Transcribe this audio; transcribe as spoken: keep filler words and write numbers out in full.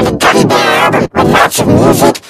called a gummy bear album with lots of music